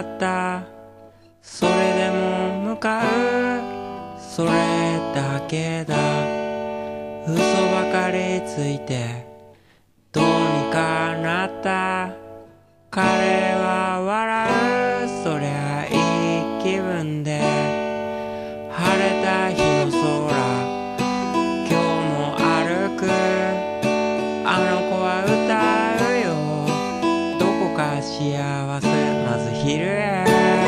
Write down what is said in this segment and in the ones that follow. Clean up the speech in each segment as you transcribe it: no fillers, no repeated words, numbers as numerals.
なった。それでも向かう、それだけだ。嘘ばかりついてどうにかなった。彼は笑う、そりゃいい気分で。晴れた日の空、今日も歩く。あの子は歌うよ、どこか幸せ。まず昼へ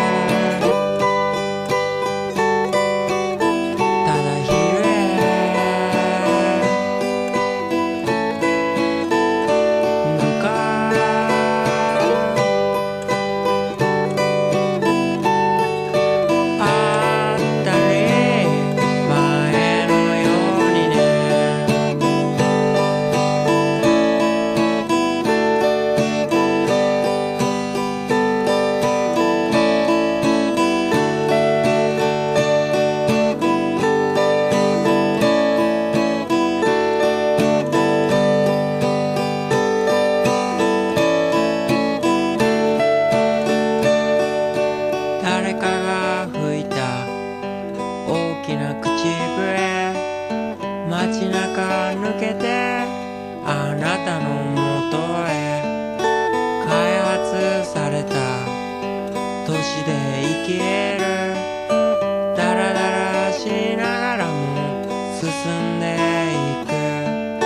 誰かが吹いた大きな口笛、街中抜けてあなたの元へ。開発された都市で生きる、ダラダラしながらも進んでいく。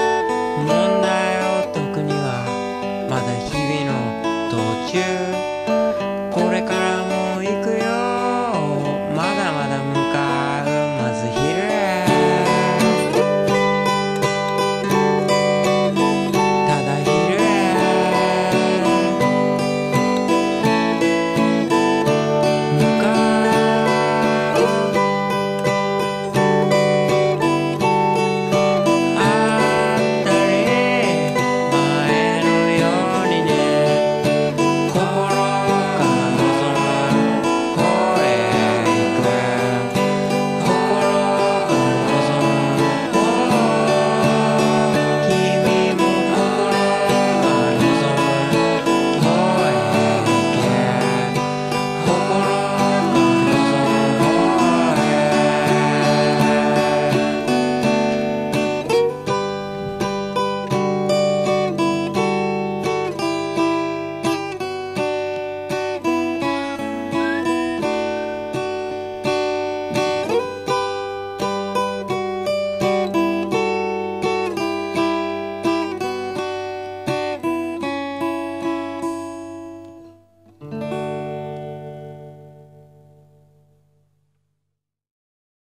問題を解くにはまだ日々の途中。